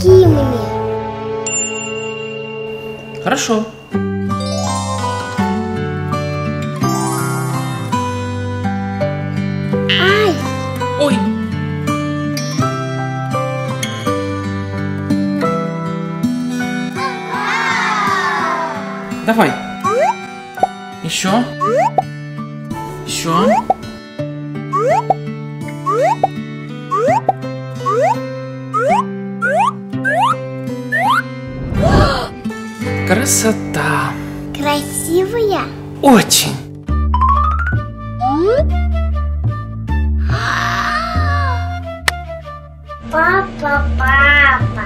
помоги мне. Хорошо. Ай! Ой. Давай. Еще. Еще. Красота. Красивая? Очень. Папа, папа.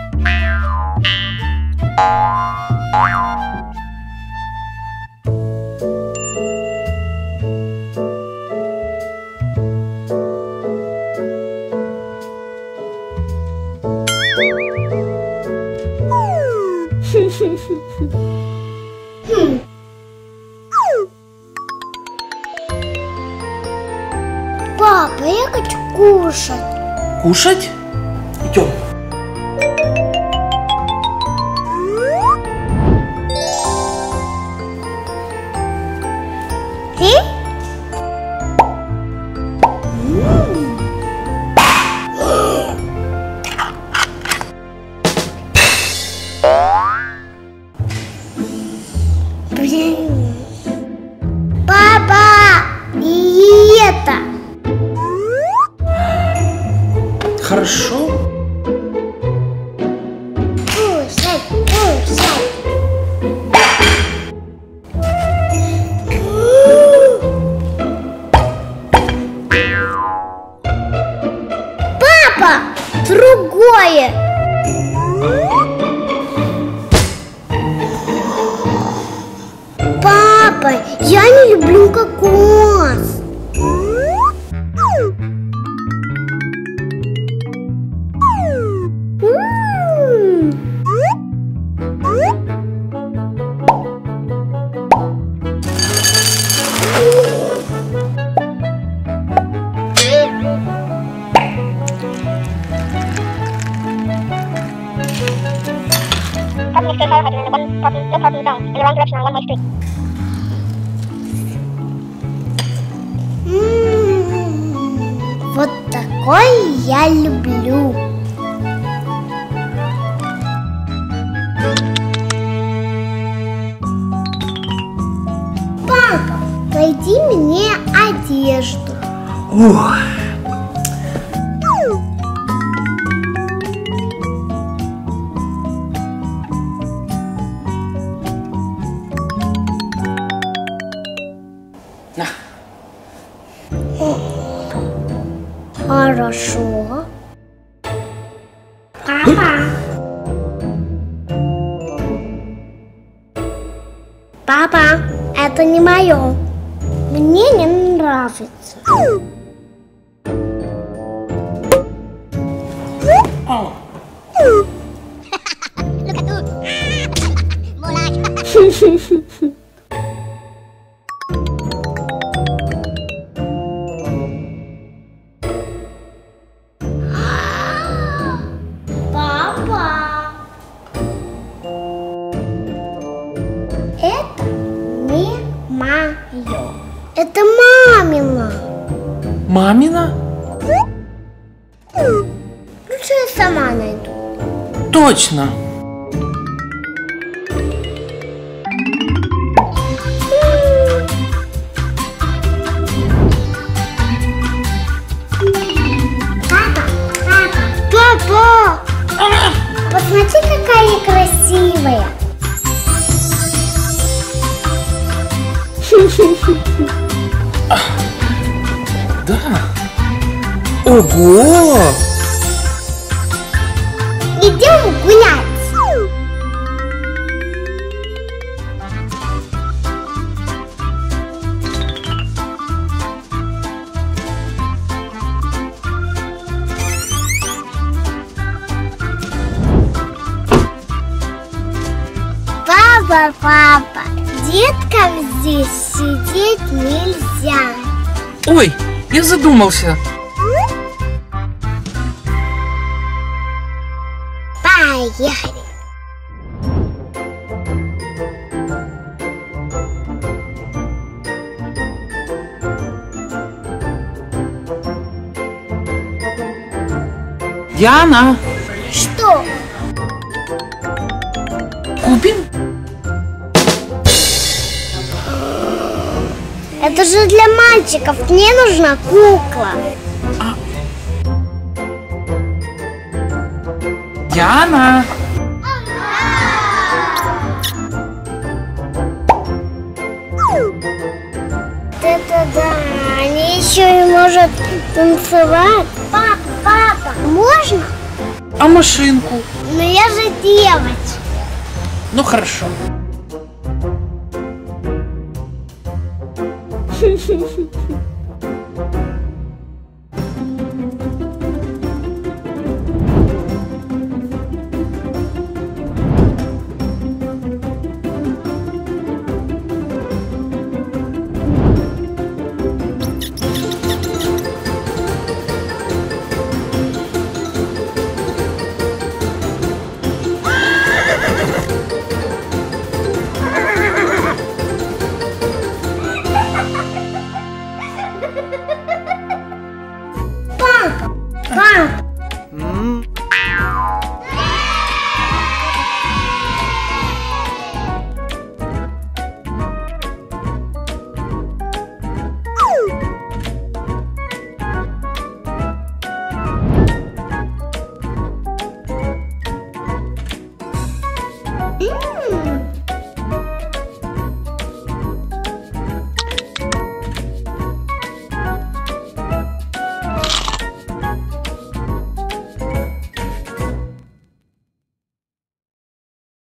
Папа, я хочу кушать. Кушать? Идем. Папа, и это. Хорошо. Кушай, кушай. Папа, другое. Папа, я не люблю кокос. Вот такой я люблю. Папа, найди мне одежду. Ох. На. Хорошо. Папа. Папа, это не мое. Мне не нравится. О. Папа, это не мое. Это мамина. Мамина? Лучше я сама найду. Точно. Папа! Посмотри, какая красивая! Да. Ого! Идем гулять! Папа, деткам здесь сидеть нельзя. Ой, я задумался. Поехали. Диана, Что? купим? Это же для мальчиков. Мне нужна кукла. Диана, Это да. Они еще и может танцевать. Папа, можно? а машинку? Но я же девочка. Ну хорошо.